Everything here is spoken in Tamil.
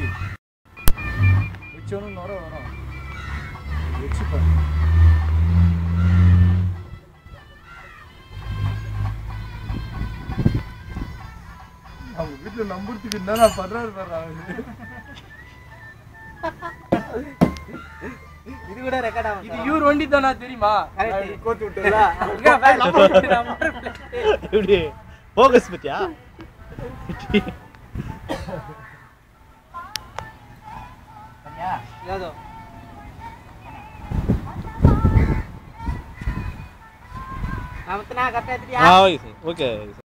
வச்சோன்னு நுர வரும். வச்சுப்பேன். அவங்க வீட்டில் நம்புறதுக்கு என்ன பண்றாரு பாரு. இது கூட ரெக்கார்ட் ஆகும். இது இவர் வண்டி தானா தெரியுமா? கோத்து விட்டுல எப்படி ஃபோக்கஸ் பத்தியா? ஏதோ நான் கரெக்டா எடுத்துட்டியா? ஓகே.